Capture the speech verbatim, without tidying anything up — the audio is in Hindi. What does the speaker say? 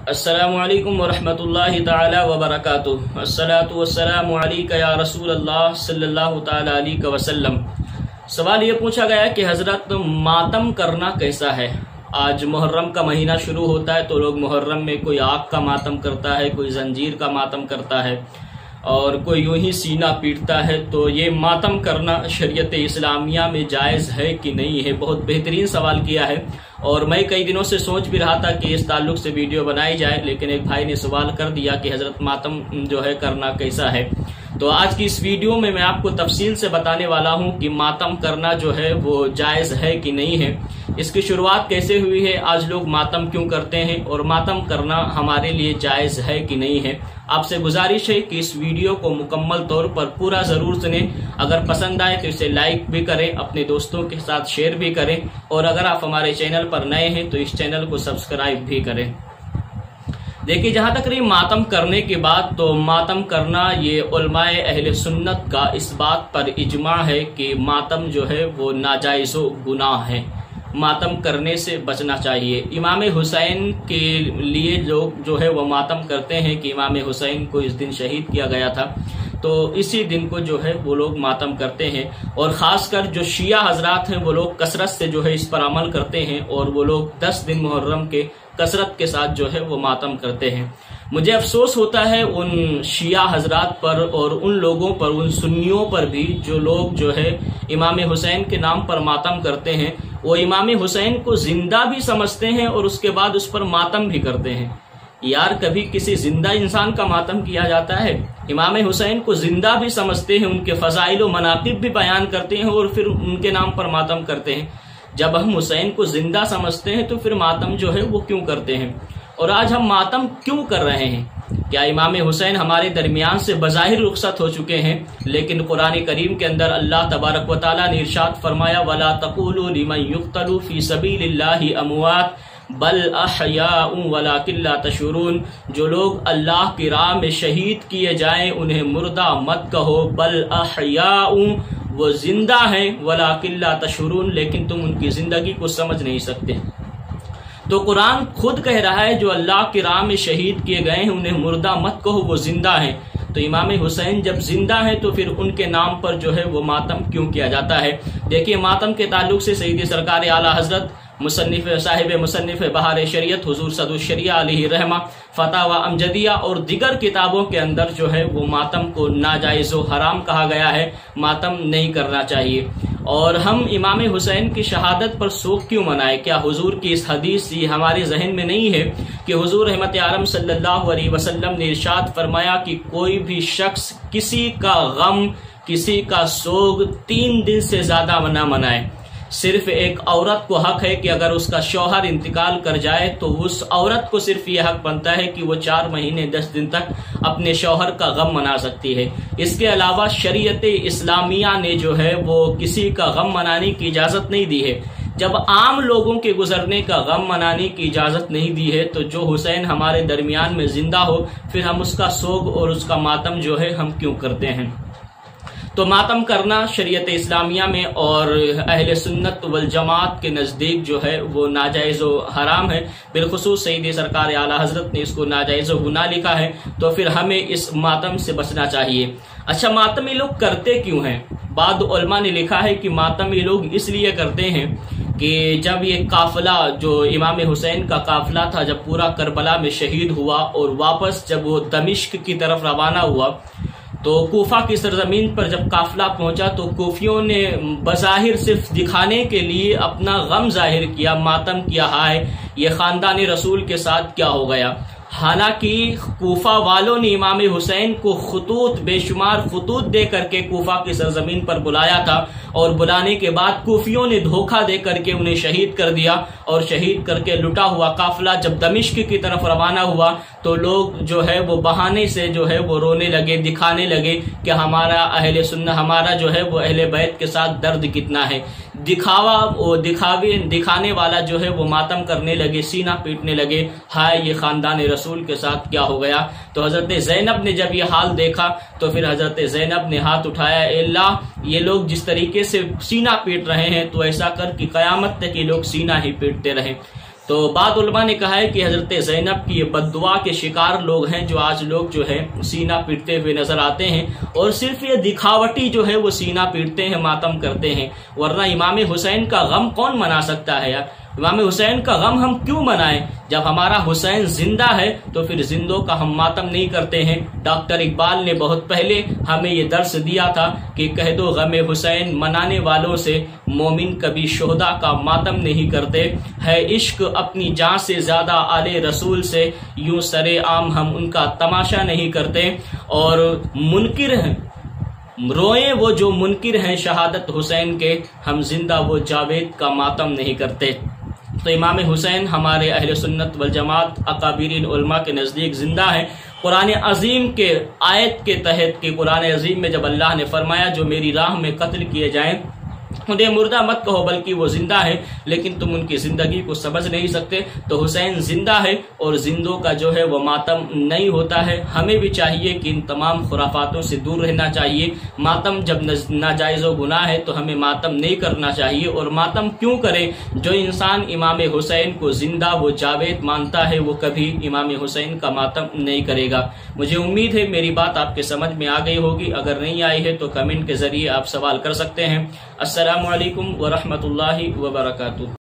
अस्सलामुअलैकुम वरहमतुल्लाहि ताला वबरकातुहू। अस्सलातु वस्सलामु अलैका या रसूल अल्लाह सल्लल्लाहु ताला अलैहि वसल्लम। सवाल ये पूछा गया कि हजरत मातम करना कैसा है। आज मुहर्रम का महीना शुरू होता है तो लोग मुहर्रम में कोई आग का मातम करता है, कोई जंजीर का मातम करता है और कोई यूं ही सीना पीटता है। तो ये मातम करना शरीयत इस्लामिया में जायज़ है कि नहीं है, बहुत बेहतरीन सवाल किया है। और मैं कई दिनों से सोच भी रहा था कि इस ताल्लुक से वीडियो बनाई जाए, लेकिन एक भाई ने सवाल कर दिया कि हजरत मातम जो है करना कैसा है। तो आज की इस वीडियो में मैं आपको तफसील से बताने वाला हूं कि मातम करना जो है वो जायज़ है कि नहीं है, इसकी शुरुआत कैसे हुई है, आज लोग मातम क्यों करते हैं और मातम करना हमारे लिए जायज़ है कि नहीं है। आपसे गुजारिश है कि इस वीडियो को मुकम्मल तौर पर पूरा जरूर सुनें। अगर पसंद आए तो इसे लाइक भी करें, अपने दोस्तों के साथ शेयर भी करें और अगर आप हमारे चैनल पर नए हैं तो इस चैनल को सब्सक्राइब भी करें। देखिए, जहां तक रही मातम करने की बात, तो मातम करना ये उलमाए अहले सुन्नत का इस बात पर इजमा है कि मातम जो है वो नाजायज़ गुनाह है, मातम करने से बचना चाहिए। इमाम हुसैन के लिए लोग जो है वो मातम करते हैं कि इमाम हुसैन को इस दिन शहीद किया गया था, तो इसी दिन को जो है वो लोग मातम करते हैं। और खासकर जो शिया हजरात हैं वो लोग कसरत से जो है इस पर अमल करते हैं और वो लोग दस दिन मुहर्रम के कसरत के साथ जो है वो मातम करते हैं। मुझे अफसोस होता है उन शिया हजरात पर और उन लोगों पर, उन सुन्नियों पर भी जो लोग जो है इमाम हुसैन के नाम पर मातम करते हैं। वो इमाम हुसैन को जिंदा भी समझते हैं और उसके बाद उस पर मातम भी करते हैं। यार, कभी किसी जिंदा इंसान का मातम किया जाता है? इमाम हुसैन को जिंदा भी समझते हैं, उनके फजाइल व मनाकिब भी बयान करते हैं और फिर उनके नाम पर मातम करते हैं। जब हम हुसैन को जिंदा समझते हैं तो फिर मातम जो है वो क्यों करते हैं? और आज हम मातम क्यों कर रहे हैं? क्या इमाम हुसैन हमारे दरमियान से बज़ाहिर रुखसत हो चुके हैं, लेकिन कुरान करीम के अंदर अल्लाह तबारक व तआला ने इरशाद फरमाया, वला तक़ूलू लिमन युक़्तलू फी सबीलिल्लाहि अमवात बल अहयाउ वलाकिन ला तशऊरून। जो लोग अल्लाह की राह में शहीद किए जाएं उन्हें मुर्दा मत कहो, बल अहयाउ, वो जिंदा हैं, वलाकिन ला तशऊरून, लेकिन तुम उनकी जिंदगी को समझ नहीं सकते। तो कुरान खुद कह रहा है जो अल्लाह की राह में शहीद किए गए हैं उन्हें मुर्दा मत कहो, वो जिंदा हैं। तो इमाम हुसैन जब जिंदा है तो फिर उनके नाम पर जो है वो मातम क्यों किया जाता है? देखिए, मातम के ताल्लुक से सईदी सरकार आला हजरत मुसन्निफ साहिब मुसन्निफ बहार शरीयत हुजूर सदुल शरिया अलैहि रहमा, फतावा अमजदिया और दिगर किताबों के अंदर जो है वो मातम को नाजायज़ व हराम कहा गया है, मातम नहीं करना चाहिए। और हम इमाम हुसैन की शहादत पर शोक क्यों मनाएं? क्या हुजूर की इस हदीस ये हमारे जहन में नहीं है कि हुजूर रहमत आलम सल्लल्लाहु अलैहि वसल्लम ने इरशाद फरमाया कि कोई भी शख्स किसी का गम, किसी का सोग तीन दिन से ज्यादा न मनाए। सिर्फ एक औरत को हक है कि अगर उसका शौहर इंतकाल कर जाए तो उस औरत को सिर्फ ये हक बनता है कि वो चार महीने दस दिन तक अपने शौहर का गम मना सकती है। इसके अलावा शरीयत इस्लामिया ने जो है वो किसी का गम मनाने की इजाजत नहीं दी है। जब आम लोगों के गुजरने का गम मनाने की इजाजत नहीं दी है तो जो हुसैन हमारे दरमियान में जिंदा हो फिर हम उसका सोग और उसका मातम जो है हम क्यों करते हैं? तो मातम करना शरीयत इस्लामिया में और अहले सुन्नत वल जमात के नज़दीक जो है वो नाजायज़ व हराम है। बिलखुसूस सईदी सरकार आला हजरत ने इसको नाजायज़ व गुनाह लिखा है, तो फिर हमें इस मातम से बचना चाहिए। अच्छा, मातम ये लोग करते क्यों हैं? बाद उलमा ने लिखा है कि मातम ये लोग इसलिए करते हैं कि जब ये काफिला जो इमाम हुसैन का काफिला था, जब पूरा करबला में शहीद हुआ और वापस जब वो दमिश्क की तरफ रवाना हुआ तो कूफा की सरजमीन पर जब काफिला पहुंचा तो कूफियों ने बज़ाहिर सिर्फ दिखाने के लिए अपना गम जाहिर किया, मातम किया, हाय ये खानदान रसूल के साथ क्या हो गया। हालांकि कूफा वालों ने इमाम हुसैन को खुतूत, बेशुमार खुतूत दे करके कूफा की सरजमीन पर बुलाया था और बुलाने के बाद कूफियों ने धोखा दे करके उन्हें शहीद कर दिया और शहीद करके लुटा हुआ काफिला जब दमिश्क की तरफ रवाना हुआ तो लोग जो है वो बहाने से जो है वो रोने लगे, दिखाने लगे कि हमारा अहले सुन्नत, हमारा जो है वो अहले बैत के साथ दर्द कितना है। दिखावा वो दिखावे दिखाने वाला जो है वो मातम करने लगे, सीना पीटने लगे, हाय ये खानदान रसूल के साथ क्या हो गया। तो हजरत ज़ैनब ने जब ये हाल देखा तो फिर हजरत ज़ैनब ने हाथ उठाया, अल्लाह ये लोग जिस तरीके से सीना पीट रहे हैं तो ऐसा कर कि कयामत तक ये लोग सीना ही पीटते रहे। तो बाद उलमा ने कहा है कि हजरत ज़ैनब की ये बद्दुआ के शिकार लोग हैं जो आज लोग जो है सीना पीटते हुए नजर आते हैं, और सिर्फ ये दिखावटी जो है वो सीना पीटते हैं, मातम करते हैं। वरना इमाम हुसैन का गम कौन मना सकता है यार? इमाम हुसैन का गम हम क्यों मनाएं? जब हमारा हुसैन जिंदा है तो फिर जिंदों का हम मातम नहीं करते हैं। डॉक्टर इकबाल ने बहुत पहले हमें ये दर्स दिया था कि कह दो गमे हुसैन मनाने वालों से, मोमिन कभी शोहदा का मातम नहीं करते। है इश्क अपनी जान से ज्यादा आले रसूल से, यूं सरे आम हम उनका तमाशा नहीं करते। और मुनकिर हैं रोए वो जो मुनकिर हैं शहादत हुसैन के, हम जिंदा वो जावेद का मातम नहीं करते। तो इमाम हुसैन हमारे अहले सुन्नत वल जमात अकाबिरीन उलमा के नज़दीक जिंदा है। कुरान अजीम के आयत के तहत कि कुरान अजीम में जब अल्लाह ने फरमाया जो मेरी राह में कत्ल किए जाएं उन्हें मुर्दा मत कहो बल्कि वो जिंदा है, लेकिन तुम उनकी जिंदगी को समझ नहीं सकते। तो हुसैन जिंदा है और जिंदों का जो है वो मातम नहीं होता है। हमें भी चाहिए कि इन तमाम खुराफातों से दूर रहना चाहिए। मातम जब नाजायज़ व गुनाह है तो हमें मातम नहीं करना चाहिए। और मातम क्यों करे? जो इंसान इमाम हुसैन को जिंदा वो जावेद मानता है वो कभी इमाम हुसैन का मातम नहीं करेगा। मुझे उम्मीद है मेरी बात आपके समझ में आ गई होगी। अगर नहीं आई है तो कमेंट के जरिए आप सवाल कर सकते हैं। अस्सलामु अलैकुम व रहमतुल्लाहि व बरकातुहू।